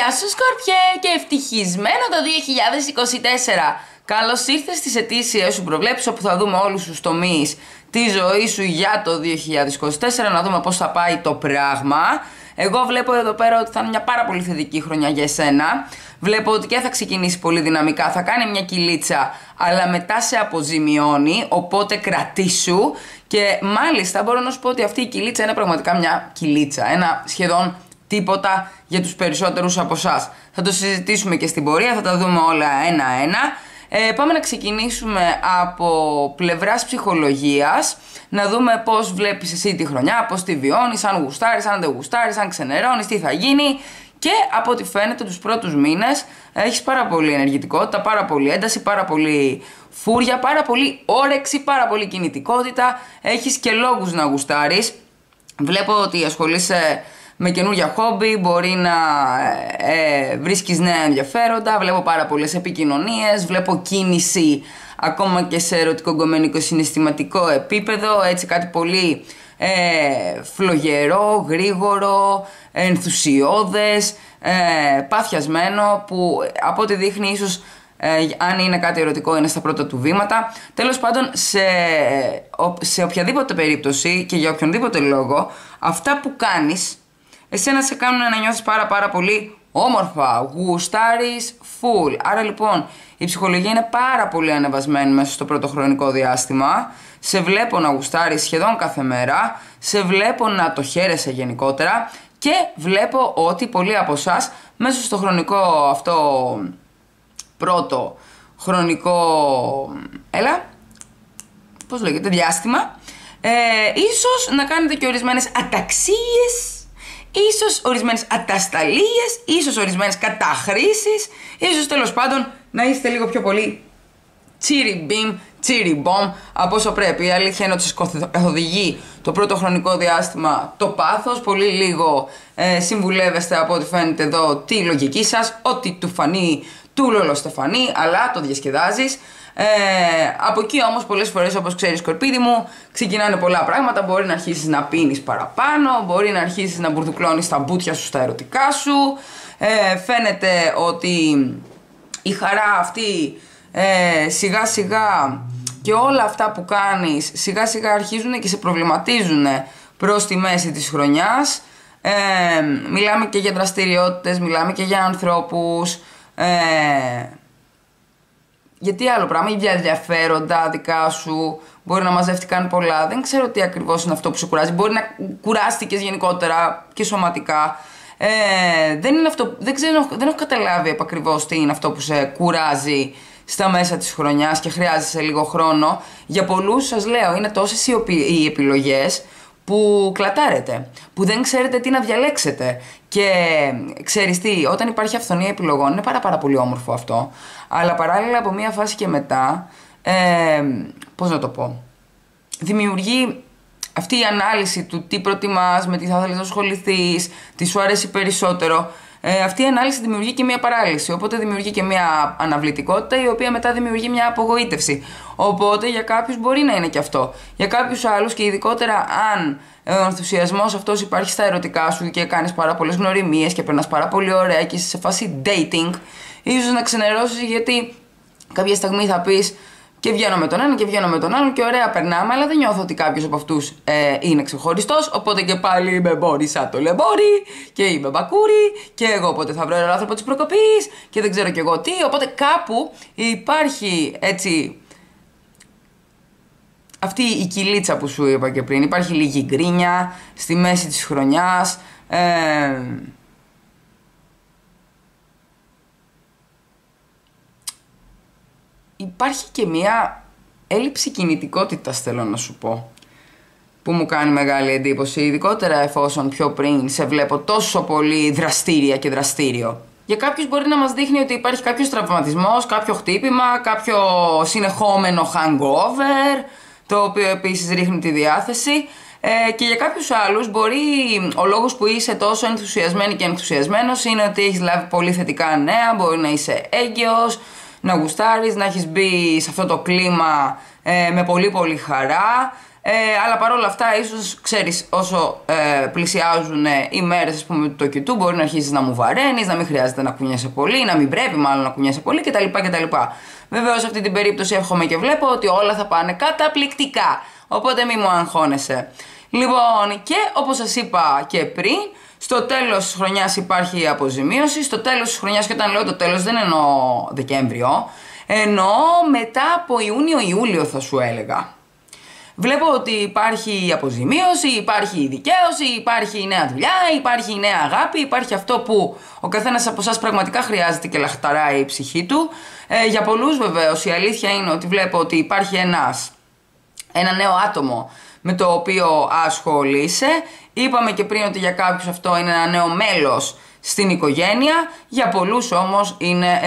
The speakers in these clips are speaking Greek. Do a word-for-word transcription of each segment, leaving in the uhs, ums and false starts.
Γεια σου Σκορπιέ και ευτυχισμένο το δύο χιλιάδες είκοσι τέσσερα. Καλώς ήρθες στις ετήσιες σου προβλέψεις, όπου θα δούμε όλους τους τομείς τη ζωή σου για το δύο χιλιάδες είκοσι τέσσερα, να δούμε πώς θα πάει το πράγμα. Εγώ βλέπω εδώ πέρα ότι θα είναι μια πάρα πολύ θετική χρονιά για εσένα. Βλέπω ότι και θα ξεκινήσει πολύ δυναμικά, θα κάνει μια κυλίτσα, αλλά μετά σε αποζημιώνει, οπότε κρατήσου. Και μάλιστα μπορώ να σου πω ότι αυτή η κυλίτσα είναι πραγματικά μια κυλίτσα, ένα σχεδόν τίποτα για τους περισσότερους από εσάς. Θα το συζητήσουμε και στην πορεία, θα τα δούμε όλα ένα-ένα. Ε, πάμε να ξεκινήσουμε από πλευράς ψυχολογίας, να δούμε πώς βλέπεις εσύ τη χρονιά, πώς τη βιώνεις, αν γουστάρεις, αν δεν γουστάρεις, αν ξενερώνεις, τι θα γίνει. Και από ό,τι φαίνεται τους πρώτους μήνες έχεις πάρα πολύ ενεργητικότητα, πάρα πολύ ένταση, πάρα πολύ φούρια, πάρα πολύ όρεξη, πάρα πολύ κινητικότητα. Έχεις και λόγους να γουστάρεις. Βλέπω ότι ασχολείσαι με καινούργια χόμπι, μπορεί να ε, βρίσκεις νέα ενδιαφέροντα, βλέπω πάρα πολλές επικοινωνίες, βλέπω κίνηση ακόμα και σε ερωτικο-γκομενικό συναισθηματικό επίπεδο, έτσι κάτι πολύ ε, φλογερό, γρήγορο, ενθουσιώδες, ε, παθιασμένο, που από ό,τι δείχνει ίσως ε, αν είναι κάτι ερωτικό είναι στα πρώτα του βήματα. Τέλος πάντων, σε, σε οποιαδήποτε περίπτωση και για οποιονδήποτε λόγο, αυτά που κάνεις εσένα σε κάνουν να νιώθεις πάρα πάρα πολύ όμορφα, γουστάρεις full. Άρα λοιπόν η ψυχολογία είναι πάρα πολύ ανεβασμένη μέσα στο πρώτο χρονικό διάστημα. Σε βλέπω να γουστάρεις σχεδόν κάθε μέρα, σε βλέπω να το χαίρεσαι γενικότερα και βλέπω ότι πολλοί από εσάς μέσα στο χρονικό αυτό πρώτο χρονικό, έλα, πώς λέγεται, διάστημα, ε, ίσως να κάνετε και ορισμένες αταξίες, ίσως ορισμένες ατασταλίες, ίσως ορισμένες καταχρήσεις, ίσως τέλος πάντων να είστε λίγο πιο πολύ τσίρι μπιμ, τσίρι μπομ από όσο πρέπει. Η αλήθεια είναι ότι σας καθοδηγεί το πρώτο χρονικό διάστημα το πάθος, πολύ λίγο ε, συμβουλεύεστε από ό,τι φαίνεται εδώ τη λογική σας, ό,τι του φανεί του λολοστεφανεί, αλλά το διασκεδάζεις. Ε, από εκεί όμως πολλές φορές, όπως ξέρεις Σκορπίδι μου, ξεκινάνε πολλά πράγματα. Μπορεί να αρχίσεις να πίνεις παραπάνω, μπορεί να αρχίσεις να μπουρδουκλώνεις τα μπουτια σου στα ερωτικά σου. ε, Φαίνεται ότι η χαρά αυτή ε, σιγά σιγά και όλα αυτά που κάνεις σιγά σιγά αρχίζουν και σε προβληματίζουν προς τη μέση της χρονιάς. ε, Μιλάμε και για δραστηριότητες, μιλάμε και για ανθρώπους, ε, γιατί άλλο πράγμα, για ενδιαφέροντα δικά σου, μπορεί να μαζεύτηκαν πολλά, δεν ξέρω τι ακριβώς είναι αυτό που σε κουράζει, μπορεί να κουράστηκες γενικότερα και σωματικά, ε, δεν είναι αυτό, δεν ξέρω, δεν έχω καταλάβει επακριβώς τι είναι αυτό που σε κουράζει στα μέσα της χρονιάς και χρειάζεσαι λίγο χρόνο. Για πολλούς, σας λέω, είναι τόσες οι επιλογές που κλατάρετε, που δεν ξέρετε τι να διαλέξετε. Και ξέρεις τι, όταν υπάρχει αυθονία επιλογών είναι πάρα πάρα πολύ όμορφο αυτό, αλλά παράλληλα από μία φάση και μετά, ε, πώς να το πω, δημιουργεί αυτή η ανάλυση του τι προτιμάς, με τι θα θέλεις να ασχοληθείς, τι σου αρέσει περισσότερο. Ε, αυτή η ανάλυση δημιουργεί και μια παράλυση, οπότε δημιουργεί και μια αναβλητικότητα, η οποία μετά δημιουργεί μια απογοήτευση. Οπότε για κάποιους μπορεί να είναι και αυτό. Για κάποιους άλλους, και ειδικότερα αν ο ενθουσιασμός αυτός υπάρχει στα ερωτικά σου και κάνεις πάρα πολλές γνωριμίες και περνάς πάρα πολύ ωραία και είσαι σε φάση dating, ίσως να ξενερώσεις, γιατί κάποια στιγμή θα πεις και βγαίνω με τον έναν και βγαίνω με τον άλλον και ωραία περνάμε, αλλά δεν νιώθω ότι κάποιος από αυτούς ε, είναι ξεχωριστός. Οπότε και πάλι είμαι μπόρι σαν το λεμπόρι και είμαι μπακούρι και εγώ οπότε θα βρω έναν άνθρωπο της προκοπής και δεν ξέρω κι εγώ τι. Οπότε κάπου υπάρχει έτσι αυτή η κυλίτσα που σου είπα και πριν. Υπάρχει λίγη γκρίνια στη μέση της χρονιάς. Ε, Υπάρχει και μια έλλειψη κινητικότητας, θέλω να σου πω, που μου κάνει μεγάλη εντύπωση, ειδικότερα εφόσον πιο πριν σε βλέπω τόσο πολύ δραστήρια και δραστήριο. Για κάποιους μπορεί να μας δείχνει ότι υπάρχει κάποιος τραυματισμός, κάποιο χτύπημα, κάποιο συνεχόμενο hangover, το οποίο επίσης ρίχνει τη διάθεση. Ε, και για κάποιους άλλους μπορεί ο λόγος που είσαι τόσο ενθουσιασμένη και ενθουσιασμένος είναι ότι έχεις λάβει πολύ θετικά νέα, μπορεί να είσαι έγκυος, να γουστάρεις, να έχεις μπει σε αυτό το κλίμα ε, με πολύ πολύ χαρά. Ε, αλλά παρόλα αυτά, ίσως ξέρεις, όσο ε, πλησιάζουν ε, οι μέρες, ας πούμε, του τοκετού, μπορεί να αρχίσεις να μου βαραίνεις, να μην χρειάζεται να κουνιέσαι πολύ, να μην πρέπει μάλλον να κουνιέσαι πολύ κτλ. κτλ. Βεβαίως, σε αυτή την περίπτωση εύχομαι και βλέπω ότι όλα θα πάνε καταπληκτικά. Οπότε μη μου αγχώνεσαι. Λοιπόν, και όπως σας είπα και πριν, στο τέλος της χρονιάς υπάρχει αποζημίωση. Στο τέλος της χρονιάς, και όταν λέω το τέλος δεν εννοώ Δεκέμβριο, εννοώ μετά από Ιούνιο-Ιούλιο θα σου έλεγα. Βλέπω ότι υπάρχει αποζημίωση, υπάρχει η δικαίωση, υπάρχει η νέα δουλειά, υπάρχει η νέα αγάπη, υπάρχει αυτό που ο καθένας από εσάς πραγματικά χρειάζεται και λαχταράει η ψυχή του. Ε, για πολλούς βεβαίως η αλήθεια είναι ότι βλέπω ότι υπάρχει ένας, ένα νέο άτομο με το οποίο ασχολείσαι. Είπαμε και πριν ότι για κάποιους αυτό είναι ένα νέο μέλος στην οικογένεια, για πολλούς όμως είναι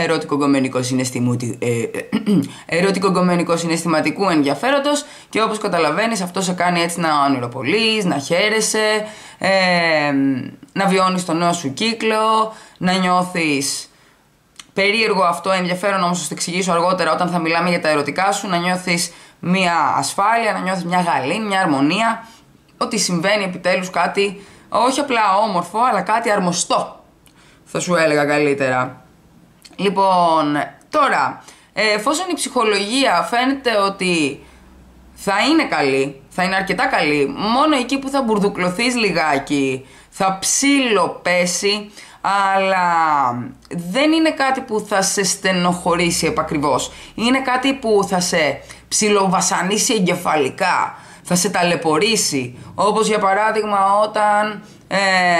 ερωτικο-γκομενικό συναισθηματικού ενδιαφέροντος και όπως καταλαβαίνεις αυτό σε κάνει έτσι να ονειροπολείς, να χαίρεσαι, ε, να βιώνεις το νέο σου κύκλο, να νιώθεις περίεργο αυτό, ενδιαφέρον όμως θα το εξηγήσω αργότερα όταν θα μιλάμε για τα ερωτικά σου, να νιώθεις μια ασφάλεια, να νιώθεις μια γαλήνη, μια αρμονία, ότι συμβαίνει επιτέλους κάτι όχι απλά όμορφο αλλά κάτι αρμοστό. Θα σου έλεγα καλύτερα. Λοιπόν, τώρα, εφόσον η ψυχολογία φαίνεται ότι θα είναι καλή, θα είναι αρκετά καλή, μόνο εκεί που θα μπουρδουκλωθείς λιγάκι, θα ψιλοπέσει, αλλά δεν είναι κάτι που θα σε στενοχωρήσει επακριβώς. Είναι κάτι που θα σε ψιλοβασανίσει εγκεφαλικά, θα σε ταλαιπωρήσει, όπως για παράδειγμα όταν... Ε,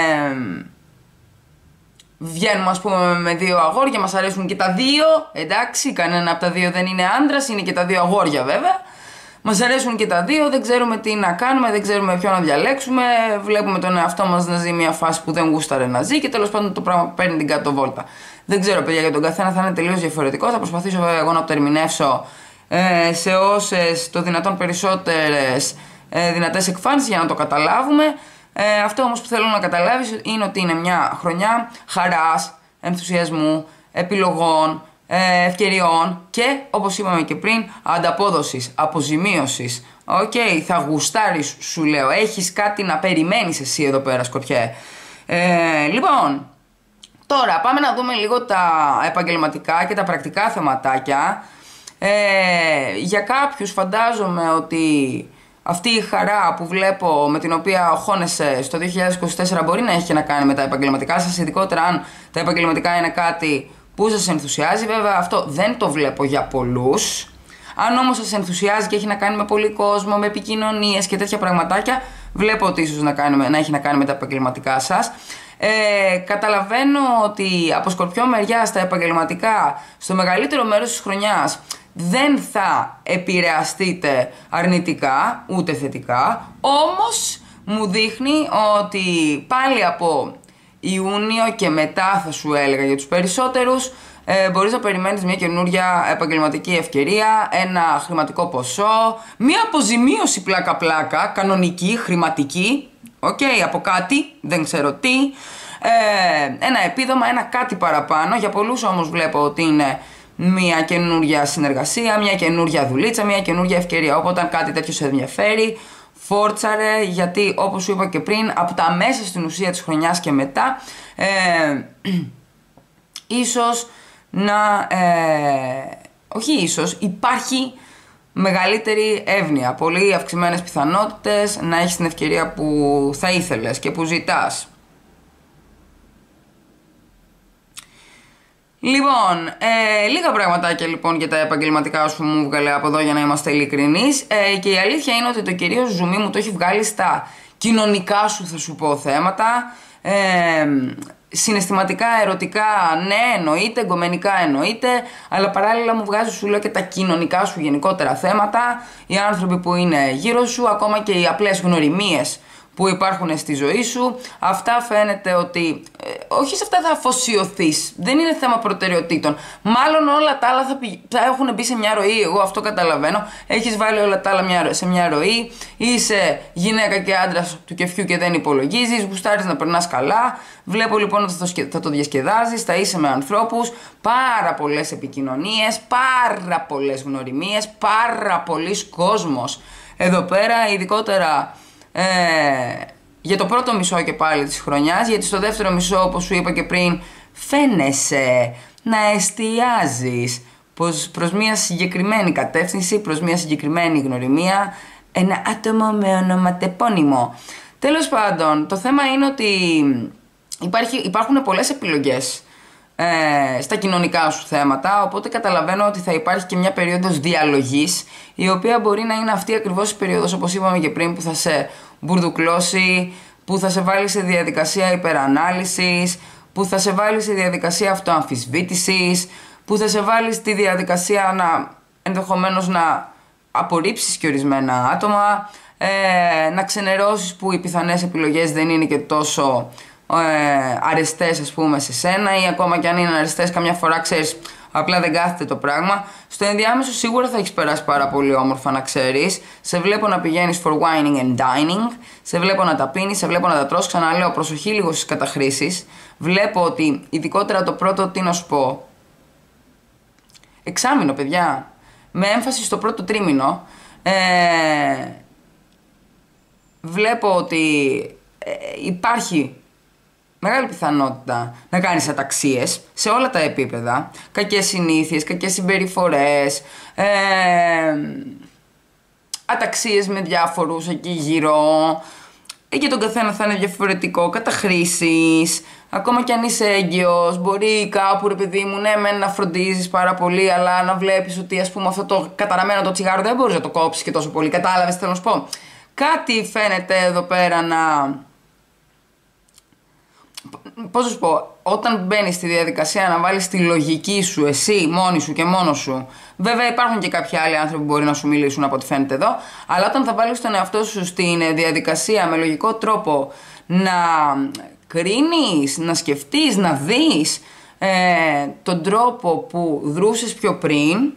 βγαίνουμε ας πούμε με δύο αγόρια, μας αρέσουν και τα δύο, εντάξει, κανένα από τα δύο δεν είναι άντρας, είναι και τα δύο αγόρια βέβαια. Μας αρέσουν και τα δύο, δεν ξέρουμε τι να κάνουμε, δεν ξέρουμε ποιο να διαλέξουμε, βλέπουμε τον εαυτό μας να ζει μια φάση που δεν γούσταρε να ζει και τέλος πάντων το πράγμα παίρνει την κάτω βόλτα. Δεν ξέρω παιδιά, για τον καθένα θα είναι τελείως διαφορετικό, θα προσπαθήσω βέβαια εγώ να το ερμηνεύσω ε, σε όσες το δυνατόν περισσότερες ε, δυνατές εκφάνσεις για να το καταλάβουμε. Ε, αυτό όμως που θέλω να καταλάβεις είναι ότι είναι μια χρονιά χαράς, ενθουσιασμού, επιλογών, ε, ευκαιριών και όπως είπαμε και πριν ανταπόδοσης, αποζημίωσης. Οκ, okay, θα γουστάρεις σου λέω, έχεις κάτι να περιμένεις εσύ εδώ πέρα σκοτιέ. Ε, λοιπόν, τώρα πάμε να δούμε λίγο τα επαγγελματικά και τα πρακτικά θεματάκια. Ε, για κάποιους φαντάζομαι ότι αυτή η χαρά που βλέπω με την οποία οχώνεσαι στο δύο χιλιάδες είκοσι τέσσερα μπορεί να έχει και να κάνει με τα επαγγελματικά σας, ειδικότερα αν τα επαγγελματικά είναι κάτι που σας ενθουσιάζει. Βέβαια αυτό δεν το βλέπω για πολλούς. Αν όμως σας ενθουσιάζει και έχει να κάνει με πολύ κόσμο, με επικοινωνίες και τέτοια πραγματάκια, βλέπω ότι ίσως να, κάνει, να έχει να κάνει με τα επαγγελματικά σας. Ε, καταλαβαίνω ότι από σκορπιό μεριά στα επαγγελματικά, στο μεγαλύτερο μέρος της χρονιάς, δεν θα επηρεαστείτε αρνητικά ούτε θετικά, όμως μου δείχνει ότι πάλι από Ιούνιο και μετά θα σου έλεγα για τους περισσότερους ε, μπορείς να περιμένεις μια καινούρια επαγγελματική ευκαιρία, ένα χρηματικό ποσό, μια αποζημίωση πλάκα πλάκα, κανονική, χρηματική, okay, από κάτι, δεν ξέρω τι, ε, ένα επίδομα, ένα κάτι παραπάνω. Για πολλούς όμως βλέπω ότι είναι μια καινούρια συνεργασία, μια καινούρια δουλίτσα, μια καινούρια ευκαιρία. Οπότε αν κάτι τέτοιο σε ενδιαφέρει, φόρτσαρε, γιατί όπως σου είπα και πριν, από τα μέσα στην ουσία της χρονιάς και μετά, ε, ίσως να, ε, όχι ίσως, υπάρχει μεγαλύτερη εύνοια, πολύ αυξημένες πιθανότητες να έχεις την ευκαιρία που θα ήθελες και που ζητάς. Λοιπόν, ε, λίγα πραγματάκια λοιπόν για τα επαγγελματικά σου μου βγάλε από εδώ για να είμαστε ειλικρινείς, ε, και η αλήθεια είναι ότι το κυρίως ζουμί μου το έχει βγάλει στα κοινωνικά σου, θα σου πω, θέματα. ε, Συναισθηματικά, ερωτικά, ναι εννοείται, γκομενικά εννοείται, αλλά παράλληλα μου βγάζει σου λέω και τα κοινωνικά σου γενικότερα θέματα, οι άνθρωποι που είναι γύρω σου, ακόμα και οι απλές γνωριμίες που υπάρχουν στη ζωή σου. Αυτά φαίνεται ότι ε, όχι σε αυτά θα αφοσιωθείς, δεν είναι θέμα προτεραιοτήτων. Μάλλον όλα τα άλλα θα, πη, θα έχουν μπει σε μια ροή, εγώ αυτό καταλαβαίνω. Έχεις βάλει όλα τα άλλα μια, σε μια ροή, είσαι γυναίκα και άντρας του κεφιού και δεν υπολογίζεις, γουστάρεις να περνάς καλά. Βλέπω λοιπόν ότι θα το, θα το διασκεδάζεις, θα είσαι με ανθρώπους, πάρα πολλές επικοινωνίες, πάρα πολλές γνωριμίες, πάρα πολλής κόσμος εδώ πέρα, ειδικότερα ε, για το πρώτο μισό και πάλι της χρονιάς, γιατί στο δεύτερο μισό, όπως σου είπα και πριν, φαίνεσαι να εστιάζεις προς μια συγκεκριμένη κατεύθυνση, προς μια συγκεκριμένη γνωριμία, ένα άτομο με ονοματεπώνυμο. Τέλος πάντων, το θέμα είναι ότι υπάρχει, υπάρχουν πολλές επιλογές ε, στα κοινωνικά σου θέματα, οπότε καταλαβαίνω ότι θα υπάρχει και μια περίοδος διαλογής, η οποία μπορεί να είναι αυτή ακριβώς η περίοδος, όπως είπαμε και πριν, που θα σε μπουρδουκλώσει, που θα σε βάλει σε διαδικασία υπερανάλυσης, που θα σε βάλει σε διαδικασία αυτοαμφισβήτησης, που θα σε βάλει στη διαδικασία να ενδεχομένως να απορρίψεις και ορισμένα άτομα, ε, να ξενερώσεις που οι πιθανές επιλογές δεν είναι και τόσο ε, αρεστές, ας πούμε, σε σένα, ή ακόμα και αν είναι αρεστές καμιά φορά, ξέρεις, απλά δεν κάθεται το πράγμα. Στο ενδιάμεσο σίγουρα θα έχεις περάσει πάρα πολύ όμορφα, να ξέρεις. Σε βλέπω να πηγαίνεις for wining and dining, σε βλέπω να τα πίνεις, σε βλέπω να τα τρως. Ξαναλέω, προσοχή λίγο στις καταχρήσεις. Βλέπω ότι ειδικότερα το πρώτο, τι να σου πω, εξάμηνο, παιδιά, με έμφαση στο πρώτο τρίμηνο, ε, βλέπω ότι ε, υπάρχει μεγάλη πιθανότητα να κάνεις αταξίες σε όλα τα επίπεδα, κακές συνήθειες, κακές συμπεριφορές, ε, αταξίες με διάφορους εκεί γύρω, και τον καθένα θα είναι διαφορετικό, καταχρήσεις, ακόμα κι αν είσαι έγκυος, μπορεί κάπου, ρε παιδί μου, ναι μεν να φροντίζεις πάρα πολύ, αλλά να βλέπεις ότι, ας πούμε, αυτό το καταραμένο το τσιγάρο δεν μπορείς να το κόψεις και τόσο πολύ, κατάλαβες, θέλω να σου πω. Κάτι φαίνεται εδώ πέρα να... Πώς να σου πω, όταν μπαίνεις στη διαδικασία να βάλεις τη λογική σου, εσύ, μόνη σου και μόνος σου, βέβαια υπάρχουν και κάποιοι άλλοι άνθρωποι που μπορεί να σου μιλήσουν από ό,τι φαίνεται εδώ, αλλά όταν θα βάλεις τον εαυτό σου στην διαδικασία με λογικό τρόπο να κρίνεις, να σκεφτείς, να δεις ε, τον τρόπο που δρούσες πιο πριν,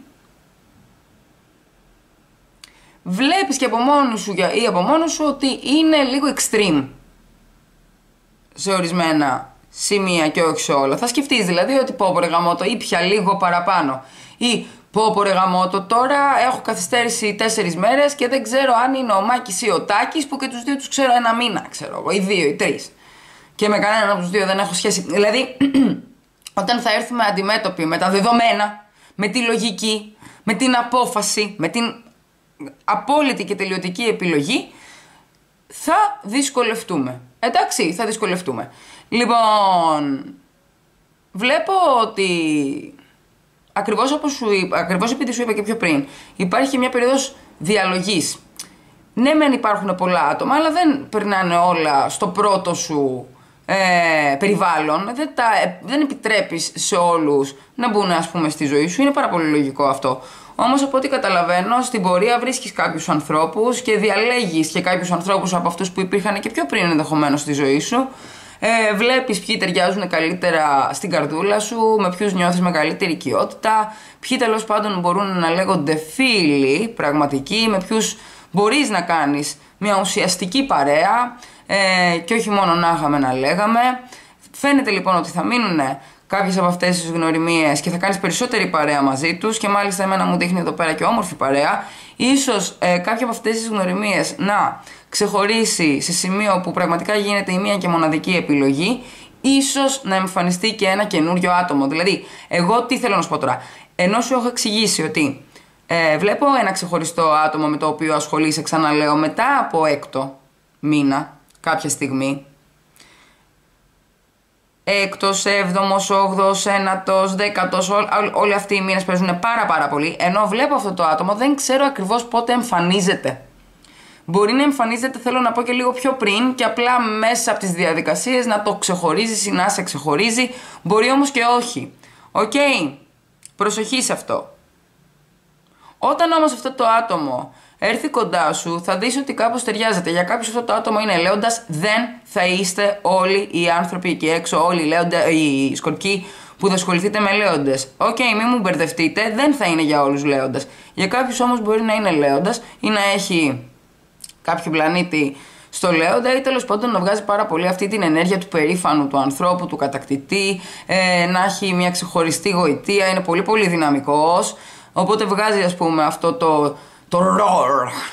βλέπεις και από μόνος σου ή από μόνος σου ότι είναι λίγο extreme σε ορισμένα σημεία και όχι σε όλα. Θα σκεφτείς δηλαδή ότι πω πω ρε γαμώτο, ήπια λίγο παραπάνω, ή πω πω ρε γαμώτο, τώρα έχω καθυστέρηση τέσσερις μέρες και δεν ξέρω αν είναι ο Μάκης ή ο Τάκης, που και τους δύο τους ξέρω ένα μήνα, ξέρω εγώ, ή δύο ή τρεις, και με κανέναν από τους δύο δεν έχω σχέση. Δηλαδή όταν θα έρθουμε αντιμέτωποι με τα δεδομένα, με τη λογική, με την απόφαση, με την απόλυτη και τελειωτική επιλογή, θα δυσκολευτούμε. Εντάξει, θα δυσκολευτούμε. Λοιπόν, βλέπω ότι ακριβώς όπως σου είπα, ακριβώς επειδή σου είπα και πιο πριν, υπάρχει μια περίοδος διαλογής. Ναι, μεν υπάρχουν πολλά άτομα, αλλά δεν περνάνε όλα στο πρώτο σου ε, περιβάλλον. Δεν, τα, ε, δεν επιτρέπεις σε όλους να μπουν, ας πούμε, στη ζωή σου. Είναι πάρα πολύ λογικό αυτό. Όμως, από ό,τι καταλαβαίνω, στην πορεία βρίσκεις κάποιους ανθρώπους και διαλέγεις και κάποιους ανθρώπους από αυτούς που υπήρχαν και πιο πριν ενδεχομένως στη ζωή σου. Ε, βλέπεις ποιοι ταιριάζουν καλύτερα στην καρδούλα σου, με ποιους νιώθεις μεγαλύτερη οικειότητα, ποιοι τέλος πάντων μπορούν να λέγονται φίλοι πραγματικοί, με ποιους μπορείς να κάνεις μια ουσιαστική παρέα ε, και όχι μόνο να είχαμε να λέγαμε. Φαίνεται λοιπόν ότι θα μείνουν κάποιες από αυτές τις γνωριμίες και θα κάνεις περισσότερη παρέα μαζί τους, και μάλιστα εμένα μου δείχνει εδώ πέρα και όμορφη παρέα. Ίσως ε, κάποια από αυτές τις γνωριμίες να ξεχωρίσει σε σημείο που πραγματικά γίνεται η μία και μοναδική επιλογή, ίσως να εμφανιστεί και ένα καινούριο άτομο. Δηλαδή, εγώ τι θέλω να σου πω τώρα, ενώ σου έχω εξηγήσει ότι ε, βλέπω ένα ξεχωριστό άτομο με το οποίο ασχολείσαι, ξαναλέω, μετά από έκτο μήνα κάποια στιγμή, έκτος, έβδομος, όγδοος, ένατος, δέκατος, ό, όλοι αυτοί οι μήνες παίζουν πάρα πάρα πολύ, ενώ βλέπω αυτό το άτομο, δεν ξέρω ακριβώς πότε εμφανίζεται. Μπορεί να εμφανίζεται, θέλω να πω, και λίγο πιο πριν και απλά μέσα από τις διαδικασίες να το ξεχωρίζεις ή να σε ξεχωρίζει, μπορεί όμως και όχι. Οκ, okay. Προσοχή σε αυτό. Όταν όμως αυτό το άτομο έρθει κοντά σου, θα δεις ότι κάπως ταιριάζεται. Για κάποιους αυτό το άτομο είναι λέοντας, δεν θα είστε όλοι οι άνθρωποι εκεί έξω, όλοι οι, λέοντα, οι σκορπικοί που θα ασχοληθείτε με λέοντες. Οκ, okay, μην μου μπερδευτείτε, δεν θα είναι για όλους λέοντας. Για κάποιους όμως μπορεί να είναι λέοντας ή να έχει κάποιο πλανήτη στο λέοντα, ή τέλος πάντων να βγάζει πάρα πολύ αυτή την ενέργεια του περήφανου, του ανθρώπου, του κατακτητή, ε, να έχει μια ξεχωριστή γοητεία, είναι πολύ πολύ δυναμικός. Οπότε βγάζει, ας πούμε, αυτό το, το roar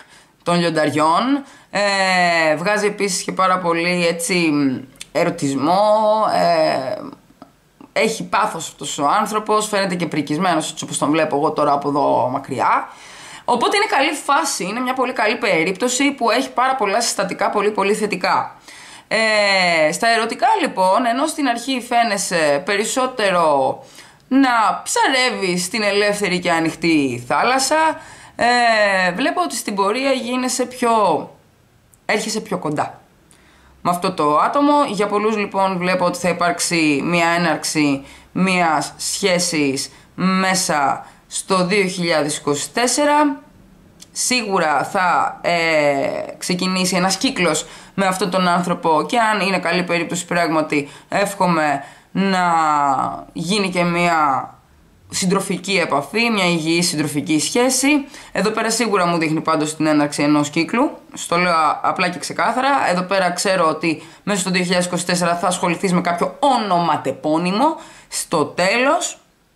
των λιονταριών. Ε, βγάζει επίσης και πάρα πολύ έτσι ερωτισμό, ε, έχει πάθος αυτός ο άνθρωπος, φαίνεται και πρικισμένος έτσι όπως τον βλέπω εγώ τώρα από εδώ μακριά. Οπότε είναι καλή φάση, είναι μια πολύ καλή περίπτωση που έχει πάρα πολλά συστατικά πολύ πολύ θετικά. Ε, στα ερωτικά λοιπόν, ενώ στην αρχή φαίνεσαι περισσότερο να ψαρεύεις στην ελεύθερη και ανοιχτή θάλασσα, ε, βλέπω ότι στην πορεία γίνεσαι πιο... έρχεσαι πιο κοντά με αυτό το άτομο. Για πολλούς λοιπόν βλέπω ότι θα υπάρξει μια έναρξη μιας σχέσης μέσα στο δύο χιλιάδες είκοσι τέσσερα. Σίγουρα θα ε, ξεκινήσει ένας κύκλος με αυτόν τον άνθρωπο και αν είναι καλή περίπτωση πράγματι εύχομαι να γίνει και μια συντροφική επαφή, μια υγιή συντροφική σχέση. Εδώ πέρα σίγουρα μου δείχνει πάντως την έναρξη ενός κύκλου. Στο λέω απλά και ξεκάθαρα. Εδώ πέρα ξέρω ότι μέσα στο δύο χιλιάδες είκοσι τέσσερα θα ασχοληθείς με κάποιο ονοματεπώνυμο στο τέλος.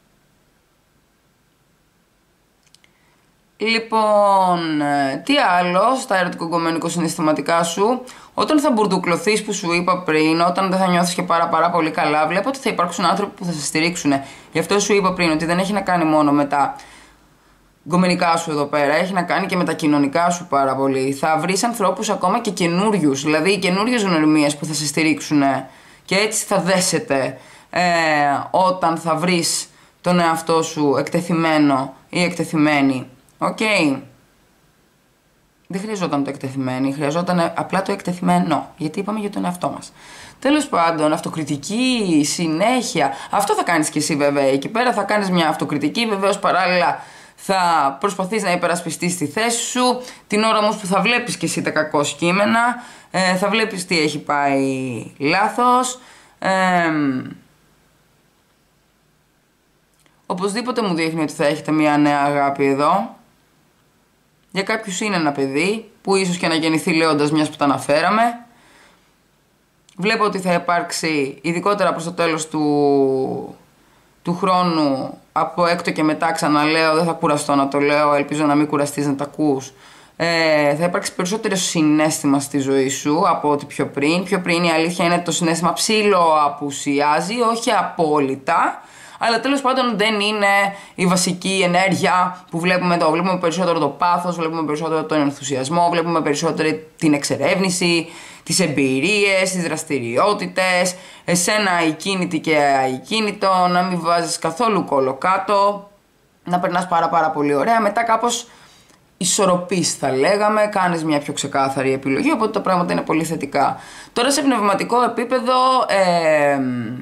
Λοιπόν, τι άλλο στα ερωτικο-εγκομενικό συναισθηματικά σου? Όταν θα μπουρδουκλωθείς που σου είπα πριν, όταν δεν θα νιώθεις και πάρα πάρα πολύ καλά, βλέπω ότι θα υπάρξουν άνθρωποι που θα σε στηρίξουν. Γι' αυτό σου είπα πριν ότι δεν έχει να κάνει μόνο με τα γκομενικά σου εδώ πέρα, έχει να κάνει και με τα κοινωνικά σου πάρα πολύ. Θα βρεις ανθρώπους ακόμα και καινούριους, δηλαδή καινούριες γνωριμίες που θα σε στηρίξουν και έτσι θα δέσετε ε, όταν θα βρεις τον εαυτό σου εκτεθειμένο ή εκτεθειμένη. Οκ. Okay. Δεν χρειαζόταν το εκτεθειμένη, χρειαζόταν απλά το εκτεθειμένο. Γιατί είπαμε για τον εαυτό μας. Τέλος πάντων, αυτοκριτική, συνέχεια. Αυτό θα κάνεις και εσύ βέβαια. Εκεί πέρα θα κάνεις μια αυτοκριτική. Βεβαίως παράλληλα θα προσπαθείς να υπερασπιστείς τη θέση σου. Την ώρα όμως που θα βλέπεις και εσύ τα κακό κείμενα, ε, θα βλέπεις τι έχει πάει λάθος. Ε, οπωσδήποτε μου δείχνει ότι θα έχετε μια νέα αγάπη εδώ. Για κάποιους είναι ένα παιδί που ίσως και να γεννηθεί λέοντας μιας που τα αναφέραμε. Βλέπω ότι θα υπάρξει, ειδικότερα προς το τέλος του, του χρόνου, από έκτο και μετά ξαναλέω, δεν θα κουραστώ να το λέω, ελπίζω να μην κουραστείς να τα ακούς. Ε, θα υπάρξει περισσότερο συναίσθημα στη ζωή σου από ό,τι πιο πριν. Πιο πριν η αλήθεια είναι ότι το συναίσθημα ψήλο απουσιάζει, όχι απόλυτα. Αλλά τέλος πάντων δεν είναι η βασική ενέργεια που βλέπουμε εδώ. Βλέπουμε περισσότερο το πάθος, βλέπουμε περισσότερο τον ενθουσιασμό, βλέπουμε περισσότερο την εξερεύνηση, τις εμπειρίες, τις δραστηριότητες, εσένα ακίνητη και αικίνητο, να μην βάζεις καθόλου κόλλο κάτω, να περνάς πάρα πάρα πολύ ωραία. Μετά κάπως ισορροπείς θα λέγαμε, κάνεις μια πιο ξεκάθαρη επιλογή, οπότε τα πράγματα είναι πολύ θετικά. Τώρα σε πνευματικό επίπεδο... Ε,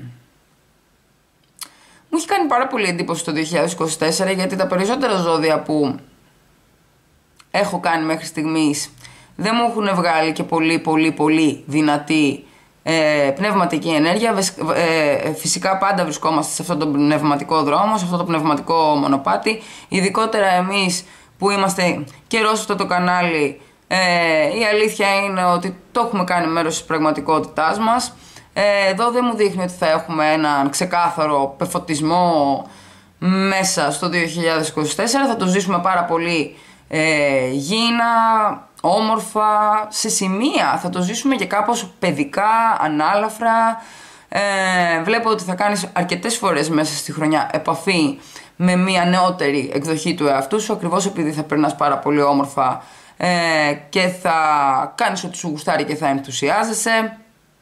μου έχει κάνει πάρα πολύ εντύπωση το δύο χιλιάδες είκοσι τέσσερα γιατί τα περισσότερα ζώδια που έχω κάνει μέχρι στιγμής δεν μου έχουν βγάλει και πολύ πολύ πολύ δυνατή ε, πνευματική ενέργεια. Ε, φυσικά πάντα βρισκόμαστε σε αυτό το πνευματικό δρόμο, σε αυτό το πνευματικό μονοπάτι. Ειδικότερα εμείς που είμαστε καιρό σε αυτό το κανάλι, ε, η αλήθεια είναι ότι το έχουμε κάνει μέρος της πραγματικότητάς μας. Ε, εδώ δεν μου δείχνει ότι θα έχουμε έναν ξεκάθαρο πεφωτισμό μέσα στο δύο χιλιάδες είκοσι τέσσερα. Θα το ζήσουμε πάρα πολύ ε, γήινα, όμορφα, σε σημεία. Θα το ζήσουμε και κάπως παιδικά, ανάλαφρα. Ε, βλέπω ότι θα κάνεις αρκετές φορές μέσα στη χρονιά επαφή με μια νεότερη εκδοχή του εαυτού σου, ακριβώς επειδή θα περνάς πάρα πολύ όμορφα ε, και θα κάνεις ό,τι σου γουστάρει και θα ενθουσιάζεσαι.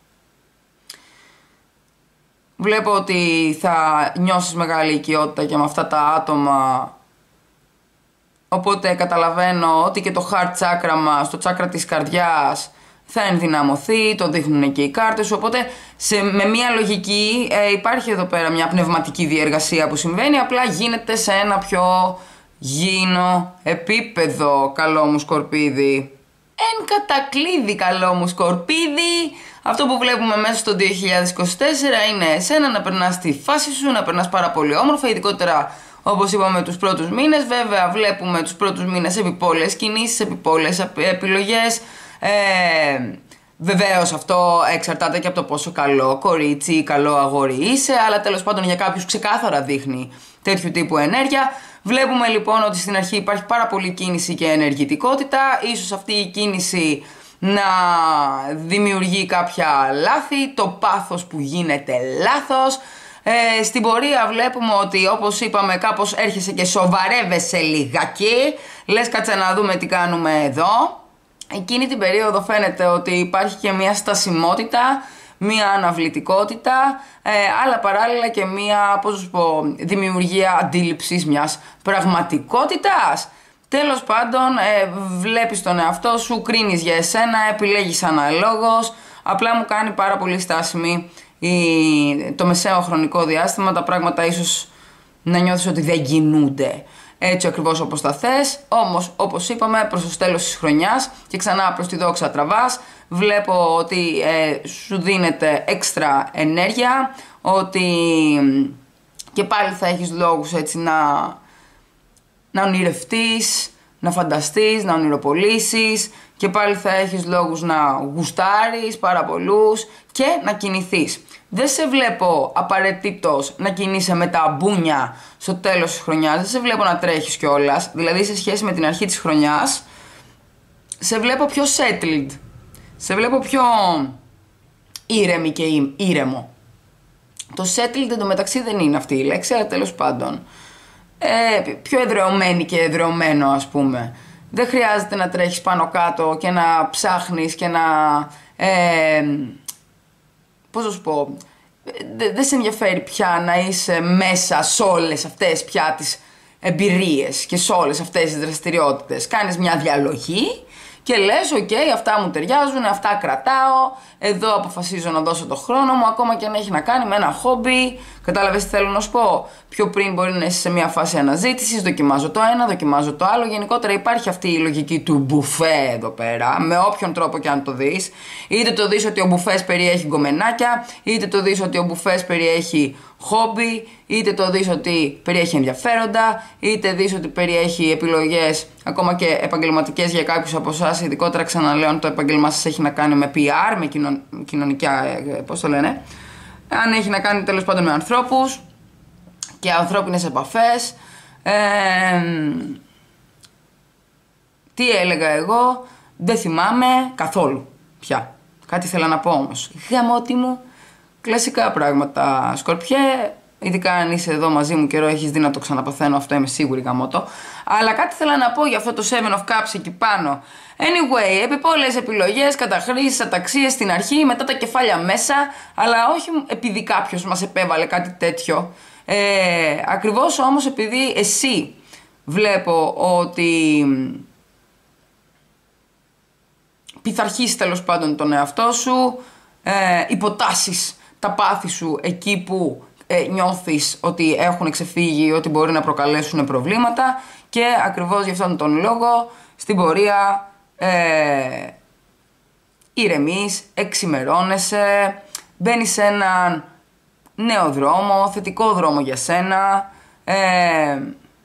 Βλέπω ότι θα νιώσεις μεγάλη οικειότητα και με αυτά τα άτομα, οπότε καταλαβαίνω ότι και το heart chakra μας, το chakra της καρδιάς, θα ενδυναμωθεί, το δείχνουν και οι κάρτες σου, οπότε σε, με μια λογική ε, υπάρχει εδώ πέρα μια πνευματική διεργασία που συμβαίνει, απλά γίνεται σε ένα πιο γήινο επίπεδο, καλό μου Σκορπίδι. Εν κατακλείδη, καλό μου Σκορπίδι, αυτό που βλέπουμε μέσα στο δύο χιλιάδες είκοσι τέσσερα είναι εσένα να περνάς τη φάση σου, να περνάς πάρα πολύ όμορφα, ειδικότερα όπως είπαμε τους πρώτους μήνες. Βέβαια βλέπουμε τους πρώτους μήνες επιπόλαιες κινήσεις, επιπόλαιες επιλογές. Ε, βεβαίως αυτό εξαρτάται και από το πόσο καλό κορίτσι ή καλό αγόρι είσαι, αλλά τέλος πάντων για κάποιους ξεκάθαρα δείχνει τέτοιου τύπου ενέργεια. Βλέπουμε λοιπόν ότι στην αρχή υπάρχει πάρα πολλή κίνηση και ενεργητικότητα, ίσως αυτή η κίνηση να δημιουργεί κάποια λάθη, το πάθος που γίνεται λάθος. Ε, στην πορεία βλέπουμε ότι, όπως είπαμε, κάπως έρχεσαι και σοβαρεύεσαι λιγάκι, λες κάτσε να δούμε τι κάνουμε εδώ. Εκείνη την περίοδο φαίνεται ότι υπάρχει και μια στασιμότητα, μια αναβλητικότητα, ε, αλλά παράλληλα και μια, πώς να σου πω, δημιουργία αντίληψης μιας πραγματικότητας. Τέλος πάντων, ε, βλέπεις τον εαυτό σου, κρίνεις για εσένα, επιλέγεις αναλόγως. Απλά μου κάνει πάρα πολύ στάσιμη η, το μεσαίο χρονικό διάστημα, τα πράγματα ίσως να νιώθεις ότι δεν κινούνται έτσι ακριβώς όπως τα θες. Όμως, όπως είπαμε, προς το τέλος της χρονιάς και ξανά προς τη δόξα τραβάς, βλέπω ότι ε, σου δίνεται έξτρα ενέργεια, ότι και πάλι θα έχεις λόγους έτσι να, να ονειρευτείς, να φανταστείς, να ονειροπολίσεις, και πάλι θα έχεις λόγους να γουστάρεις πάρα πολλούς και να κινηθείς. Δεν σε βλέπω απαραίτητος να κινείσαι με τα μπούνια στο τέλος της χρονιάς, δεν σε βλέπω να τρέχεις κιόλας, δηλαδή σε σχέση με την αρχή της χρονιάς, σε βλέπω πιο settled, σε βλέπω πιο ήρεμη και ήρεμο. Το settled εντωμεταξύ δεν είναι αυτή η λέξη, αλλά τέλος πάντων. Ε, πιο εδρεωμένη και εδρεωμένο, ας πούμε. Δεν χρειάζεται να τρέχεις πάνω κάτω και να ψάχνεις και να... Ε, πώς να σου πω... Δεν δε σε ενδιαφέρει πια να είσαι μέσα σε όλες αυτές πια τις εμπειρίες και σε όλες αυτές τις δραστηριότητες. Κάνεις μια διαλογή και λες, οκ, okay, αυτά μου ταιριάζουν, αυτά κρατάω, εδώ αποφασίζω να δώσω το χρόνο μου, ακόμα και αν έχει να κάνει με ένα χόμπι. Κατάλαβες τι θέλω να σου πω? Πιο πριν μπορεί να είσαι σε μια φάση αναζήτησης, δοκιμάζω το ένα, δοκιμάζω το άλλο. Γενικότερα υπάρχει αυτή η λογική του μπουφέ εδώ πέρα, με όποιον τρόπο και αν το δεις. Είτε το δεις ότι ο μπουφές περιέχει γκομενάκια, είτε το δεις ότι ο μπουφές περιέχει χόμπι, είτε το δεις ότι περιέχει ενδιαφέροντα, είτε δεις ότι περιέχει επιλογές ακόμα και επαγγελματικές για κάποιους από εσάς. Ειδικότερα, ξαναλέω, αν το επάγγελμά σας έχει να κάνει με πι αρ, με κοινων, κοινωνικά, πώς το λένε, αν έχει να κάνει τέλος πάντων με ανθρώπους και ανθρώπινες επαφές. Ε, τι έλεγα εγώ, δεν θυμάμαι καθόλου πια. Κάτι θέλω να πω όμως. Γαμώτι μου, κλασικά πράγματα, Σκορπιέ. Ειδικά αν είσαι εδώ μαζί μου καιρό, έχεις δει να το ξαναπαθαίνω, αυτό είμαι σίγουρη, γαμώτο. Αλλά κάτι θέλω να πω για αυτό το Seven of Cups εκεί πάνω. Anyway, επί πολλές επιλογές, καταχρήσεις, αταξίες στην αρχή, μετά τα κεφάλια μέσα, αλλά όχι επειδή κάποιος μας επέβαλε κάτι τέτοιο. Ε, ακριβώς όμως επειδή εσύ βλέπω ότι πειθαρχείς τέλος πάντων τον εαυτό σου, ε, υποτάσσεις τα πάθη σου εκεί που ε, νιώθεις ότι έχουν ξεφύγει, ότι μπορεί να προκαλέσουν προβλήματα, και ακριβώς γι' αυτόν τον λόγο στην πορεία ε, ηρεμείς, εξημερώνεσαι, μπαίνεις σε έναν νέο δρόμο, θετικό δρόμο για σένα, ε,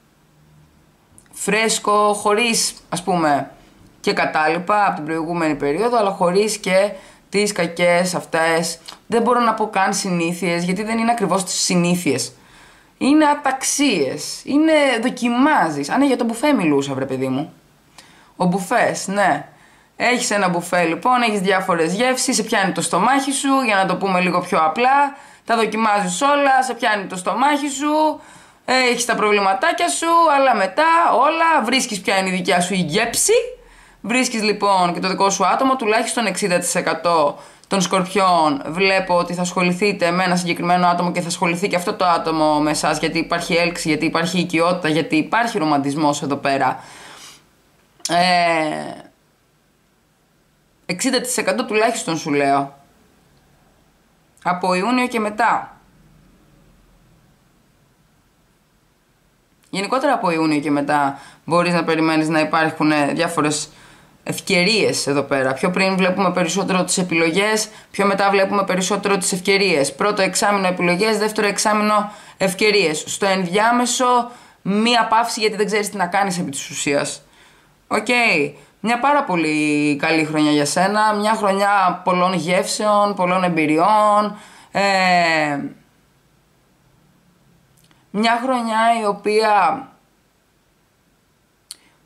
φρέσκο, χωρίς ας πούμε και κατάλοιπα από την προηγούμενη περίοδο, αλλά χωρίς και τις κακές αυτές, δεν μπορώ να πω καν συνήθειες, γιατί δεν είναι ακριβώς τις συνήθειες. Είναι αταξίες, είναι δοκιμάζεις. Α, ναι, για το μπουφέ μιλούσα, βρε παιδί μου. Ο μπουφές, ναι. Έχεις ένα μπουφέ λοιπόν, έχεις διάφορες γεύσεις, σε πιάνει το στομάχι σου, για να το πούμε λίγο πιο απλά. Τα δοκιμάζεις όλα, σε πιάνει το στομάχι σου, έχεις τα προβληματάκια σου, αλλά μετά όλα βρίσκεις ποια είναι η δικιά σου η γεύση. Βρίσκεις λοιπόν και το δικό σου άτομο, τουλάχιστον εξήντα τοις εκατό των Σκορπιών βλέπω ότι θα ασχοληθείτε με ένα συγκεκριμένο άτομο και θα ασχοληθεί και αυτό το άτομο με εσάς, γιατί υπάρχει έλξη, γιατί υπάρχει οικειότητα, γιατί υπάρχει ρομαντισμός εδώ πέρα. Ε, εξήντα τοις εκατό τουλάχιστον σου λέω. Από Ιούνιο και μετά. Γενικότερα από Ιούνιο και μετά μπορείς να περιμένεις να υπάρχουν διάφορες ευκαιρίες εδώ πέρα. Πιο πριν βλέπουμε περισσότερο τις επιλογές, πιο μετά βλέπουμε περισσότερο τις ευκαιρίες. Πρώτο εξάμηνο επιλογές, δεύτερο εξάμηνο ευκαιρίες. Στο ενδιάμεσο μία παύση, γιατί δεν ξέρεις τι να κάνεις επί της ουσίας. Οκ. Okay. Μια πάρα πολύ καλή χρονιά για σένα, μια χρονιά πολλών γεύσεων, πολλών εμπειριών, ε, μια χρονιά η οποία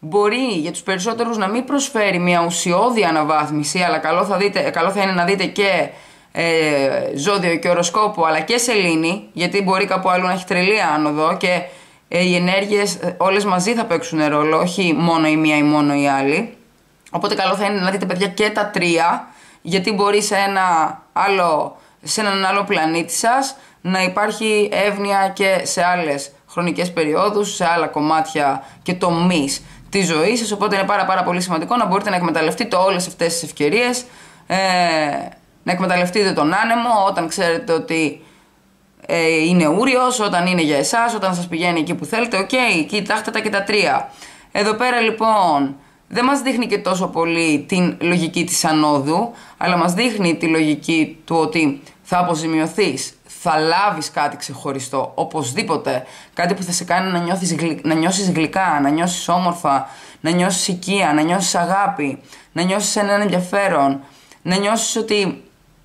μπορεί για τους περισσότερους να μην προσφέρει μια ουσιώδη αναβάθμιση, αλλά καλό θα, δείτε, καλό θα είναι να δείτε και ε, ζώδιο και οροσκόπο, αλλά και σελήνη, γιατί μπορεί κάπου αλλού να έχει τρελή άνοδο και ε, οι ενέργειες όλες μαζί θα παίξουν ρόλο, όχι μόνο η μία ή μόνο η άλλη. Οπότε καλό θα είναι να δείτε, παιδιά, και τα τρία, γιατί μπορεί σε, ένα άλλο, σε έναν άλλο πλανήτη σας να υπάρχει εύνοια και σε άλλες χρονικές περιόδους, σε άλλα κομμάτια και τομείς της ζωής σας. Οπότε είναι πάρα πάρα πολύ σημαντικό να μπορείτε να εκμεταλλευτείτε όλες αυτές τις ευκαιρίες, ε, να εκμεταλλευτείτε τον άνεμο όταν ξέρετε ότι ε, είναι ούριος, όταν είναι για εσάς, όταν σας πηγαίνει εκεί που θέλετε. Οκ, okay, κοιτάξτε τα και τα τρία. Εδώ πέρα λοιπόν δεν μας δείχνει και τόσο πολύ την λογική της ανόδου, αλλά μας δείχνει τη λογική του ότι θα αποζημιωθείς, θα λάβεις κάτι ξεχωριστό, οπωσδήποτε, κάτι που θα σε κάνει να νιώθεις, να νιώσεις γλυκά, να νιώσεις όμορφα, να νιώσεις οικία, να νιώσεις αγάπη, να νιώσεις έναν ενδιαφέρον, να νιώσεις ότι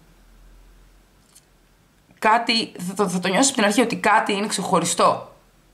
κάτι, θα το, θα το νιώσεις από την αρχή ότι κάτι είναι ξεχωριστό.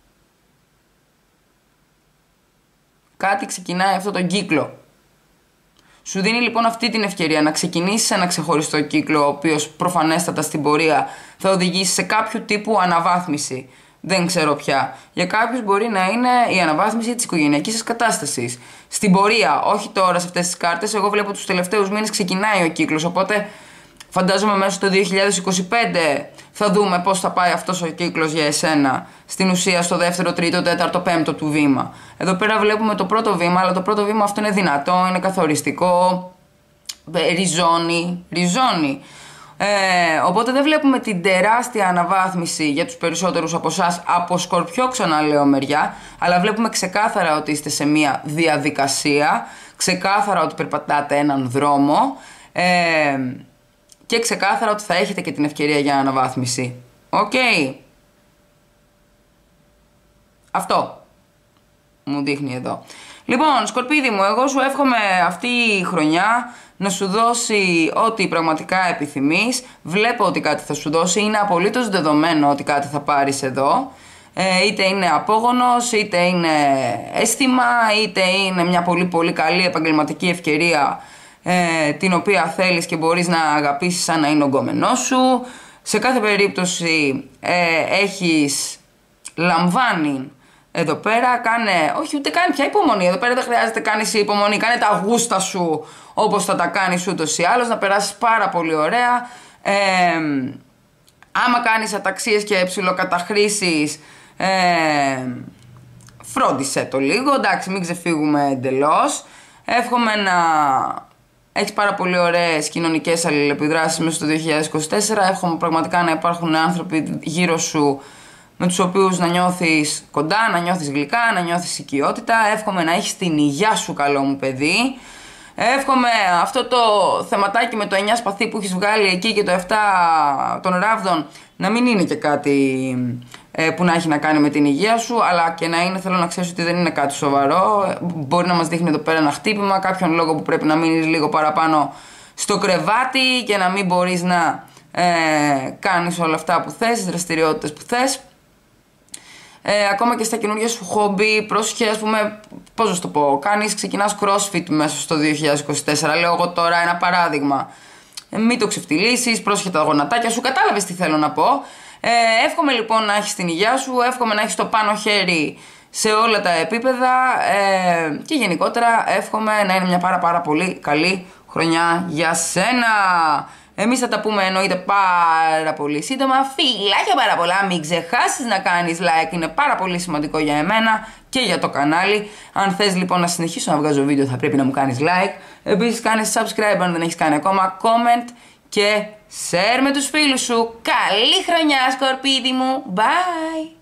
Κάτι ξεκινάει αυτό τον κύκλο. Σου δίνει λοιπόν αυτή την ευκαιρία να ξεκινήσεις ένα ξεχωριστό κύκλο, ο οποίος προφανέστατα στην πορεία θα οδηγήσει σε κάποιο τύπου αναβάθμιση. Δεν ξέρω πια. Για κάποιους μπορεί να είναι η αναβάθμιση της οικογενειακής σας κατάστασης. Στην πορεία, όχι τώρα σε αυτές τις κάρτες. Εγώ βλέπω τους τελευταίους μήνες ξεκινάει ο κύκλος. Οπότε φαντάζομαι μέσα στο δύο χιλιάδες είκοσι πέντε θα δούμε πώς θα πάει αυτός ο κύκλος για εσένα. Στην ουσία στο δεύτερο, τρίτο, τέταρτο, πέμπτο του βήμα. Εδώ πέρα βλέπουμε το πρώτο βήμα, αλλά το πρώτο βήμα αυτό είναι δυνατό, είναι καθοριστικό, ριζώνει, ριζώνει. Ε, οπότε δεν βλέπουμε την τεράστια αναβάθμιση για τους περισσότερους από εσάς από Σκορπιό, ξαναλέω, μεριά, αλλά βλέπουμε ξεκάθαρα ότι είστε σε μια διαδικασία, ξεκάθαρα ότι περπατάτε έναν δρόμο, ε, και ξεκάθαρα ότι θα έχετε και την ευκαιρία για αναβάθμιση. Οκ. Okay. Αυτό μου δείχνει εδώ. Λοιπόν, Σκορπίδι μου, εγώ σου εύχομαι αυτή η χρονιά να σου δώσει ό,τι πραγματικά επιθυμείς. Βλέπω ότι κάτι θα σου δώσει. Είναι απολύτως δεδομένο ότι κάτι θα πάρεις εδώ. Ε, είτε είναι απόγονος, είτε είναι αίσθημα, είτε είναι μια πολύ πολύ καλή επαγγελματική ευκαιρία, ε, την οποία θέλεις και μπορείς να αγαπήσεις σαν να είναι ο γκόμενός σου. Σε κάθε περίπτωση ε, έχεις λαμβάνει εδώ πέρα, κάνε, όχι ούτε κάνει πια υπομονή, εδώ πέρα δεν χρειάζεται κάνεις υπομονή, κάνε τα γούστα σου όπως θα τα κάνεις ούτως ή άλλως, να περάσεις πάρα πολύ ωραία. Ε, άμα κάνεις αταξίες και ψιλοκαταχρήσεις, ε, φρόντισε το λίγο, εντάξει, μην ξεφύγουμε εντελώς. Εύχομαι να έχεις πάρα πολύ ωραίες κοινωνικές αλληλεπιδράσεις μέσα στο δύο χιλιάδες είκοσι τέσσερα. Εύχομαι πραγματικά να υπάρχουν άνθρωποι γύρω σου με τους οποίους να νιώθεις κοντά, να νιώθεις γλυκά, να νιώθεις οικειότητα. Εύχομαι να έχεις την υγειά σου, καλό μου παιδί. Εύχομαι αυτό το θεματάκι με το εννιά σπαθί που έχεις βγάλει εκεί και το επτά των ράβδων να μην είναι και κάτι ε, που να έχει να κάνει με την υγεία σου, αλλά και να είναι, θέλω να ξέρεις ότι δεν είναι κάτι σοβαρό. Μπορεί να μας δείχνει εδώ πέρα ένα χτύπημα, κάποιον λόγο που πρέπει να μείνεις λίγο παραπάνω στο κρεβάτι και να μην μπορείς να ε, κάνεις όλα αυτά που θες, τις δραστηριότητες που θες. Ε, ακόμα και στα καινούργια σου χόμπι, πρόσεχε, ας πούμε, πώς να το πω, κάνεις, ξεκινάς CrossFit μέσα στο δύο χιλιάδες είκοσι τέσσερα, λέω εγώ τώρα ένα παράδειγμα. Ε, μην το ξεφτυλίσεις, πρόσεχε τα γονατάκια σου, κατάλαβες τι θέλω να πω. Ε, εύχομαι λοιπόν να έχεις την υγεία σου, εύχομαι να έχεις το πάνω χέρι σε όλα τα επίπεδα ε, και γενικότερα εύχομαι να είναι μια πάρα πάρα πολύ καλή χρονιά για σένα. Εμείς θα τα πούμε εννοείται πάρα πολύ σύντομα. Φιλάκια πάρα πολλά, μην ξεχάσεις να κάνεις like, είναι πάρα πολύ σημαντικό για εμένα και για το κανάλι. Αν θες λοιπόν να συνεχίσω να βγάζω βίντεο θα πρέπει να μου κάνεις like. Επίσης κάνεις subscribe αν δεν έχεις κάνει ακόμα, comment και share με τους φίλους σου. Καλή χρονιά, Σκορπίδι μου, bye!